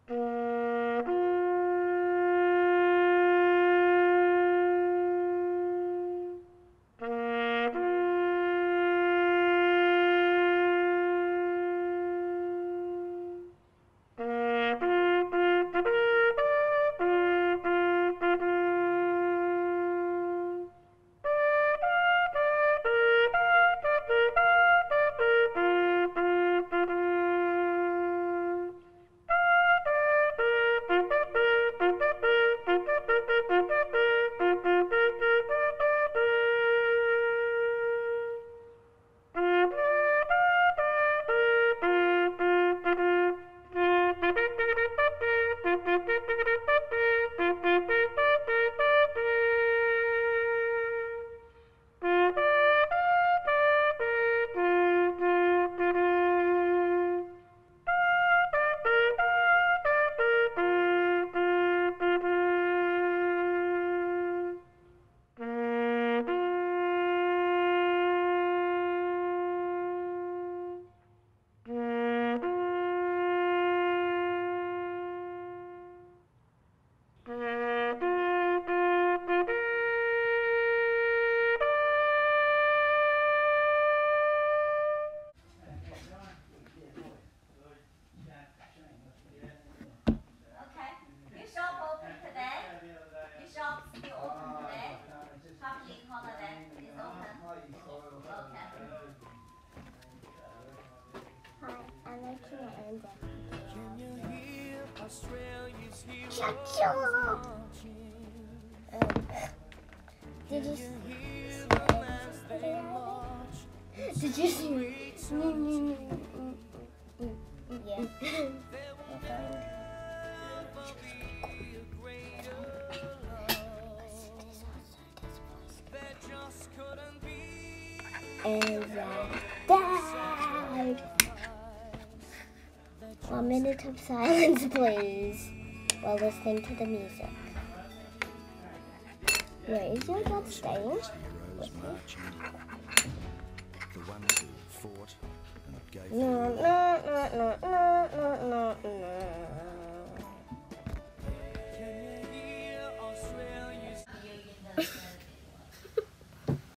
Shut up! Did you see? Did you see? Yeah. And died. 1 minute of silence, please, while listening to the music. Where is your dad staying? With me? The ones who fought and gave No. Can you hear Australia's